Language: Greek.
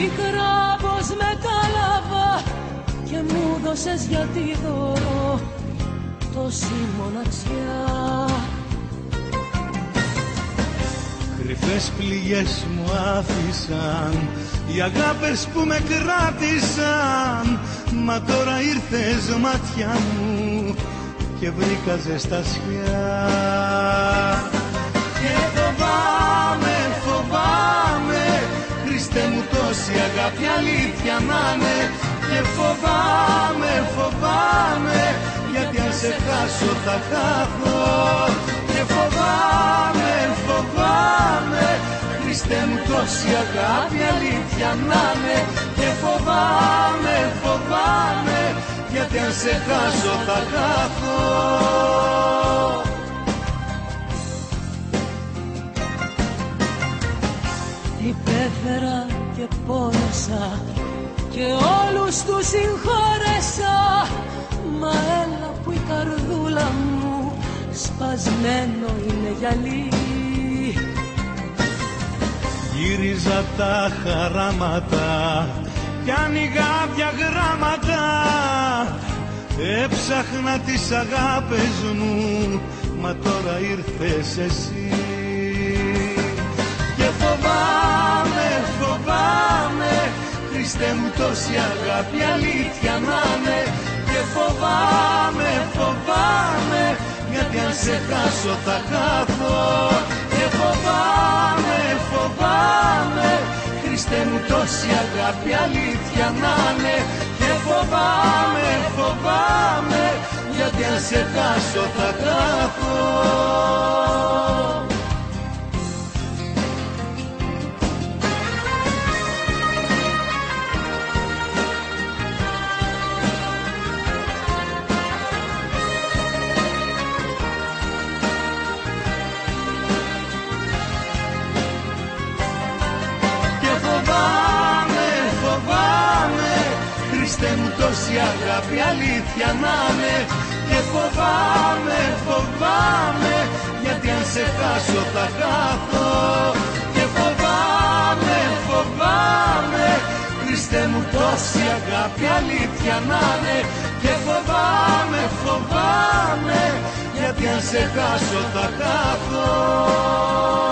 Πικρά πως μετάλαβα και μου δώσες γιατί δώρο τόση μοναξιά. Κρυφές πληγές μου άφησαν οι αγάπες που με κράτησαν, μα τώρα ήρθες μάτια μου και βρήκα ζεστασιά. Και φοβάμαι, φοβάμαι, Χριστέ μου τόση αγάπη αλήθεια να είναι. Και φοβάμαι, φοβάμαι, γιατί αν σε χάσω θα χάθω. Και φοβάμαι, φοβάμαι, Χριστέ μου τόση αγάπη αλήθεια να είναι. Και φοβάμαι, φοβάμαι, γιατί αν σε χάσω θα χάθω. Υπέφερα και πόνεσα και όλους τους συγχώρεσα, μα έλα που η καρδούλα μου σπασμένο είναι γυαλί. Γύριζα τα χαράματα κι άνοιγα διαγράμματα, έψαχνα τις αγάπες μου, μα τώρα ήρθες εσύ. Και φοβάμαι, φοβάμαι, Χριστέ μου τόση αγάπη αλήθεια να είναι. Και φοβάμαι, φοβάμαι, γιατί αν σε χάσω θα χάθω. Και φοβάμαι, φοβάμαι, Χριστέ μου τόση αγάπη αλήθεια να είναι. Και φοβάμαι, φοβάμαι, γιατί αν σε χάσω θα χάθω. Χριστέ μου τόση αγάπη αλήθεια να είναι. Και φοβάμαι, φοβάμαι, γιατί αν σε χάσω θα χάθω. Και φοβάμαι, φοβάμαι, Χριστέ μου τόση αγάπη αλήθεια να είναι. Και φοβάμαι, φοβάμαι, γιατί αν σε χάσω θα χάθω.